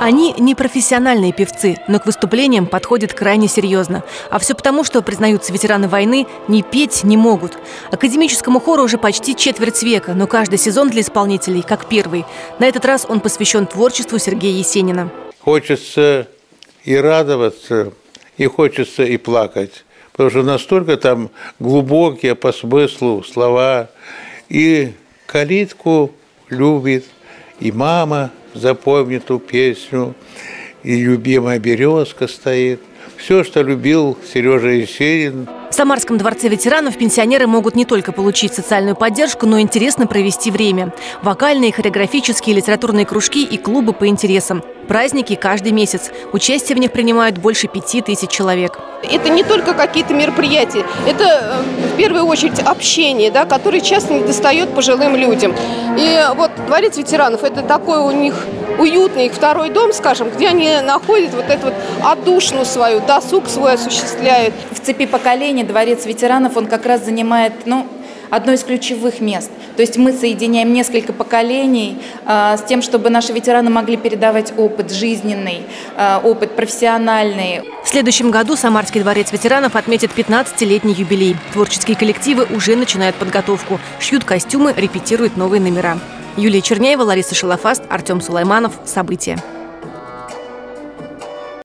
Они не профессиональные певцы, но к выступлениям подходят крайне серьезно. А все потому, что, признаются ветераны войны, не петь не могут. Академическому хору уже почти четверть века, но каждый сезон для исполнителей как первый. На этот раз он посвящен творчеству Сергея Есенина. Хочется и радоваться, и хочется и плакать. Потому что настолько там глубокие по смыслу слова. И калитку любит, и мама запомнит ту песню, и любимая березка стоит. Все, что любил Сережа Есенин. В Самарском дворце ветеранов пенсионеры могут не только получить социальную поддержку, но и интересно провести время. Вокальные, хореографические, литературные кружки и клубы по интересам. Праздники каждый месяц. Участие в них принимают больше 5000 человек. Это не только какие-то мероприятия, это в первую очередь общение, да, которое часто недостает пожилым людям. И вот дворец ветеранов – это такой у них уютный их второй дом, скажем, где они находят вот эту вот отдушину свою, досуг свой осуществляют. В цепи поколений дворец ветеранов, он как раз занимает, одно из ключевых мест. То есть мы соединяем несколько поколений с тем, чтобы наши ветераны могли передавать опыт жизненный, опыт профессиональный. В следующем году Самарский дворец ветеранов отметит 15-летний юбилей. Творческие коллективы уже начинают подготовку. Шьют костюмы, репетируют новые номера. Юлия Черняева, Лариса Шалафаст, Артем Сулайманов. События.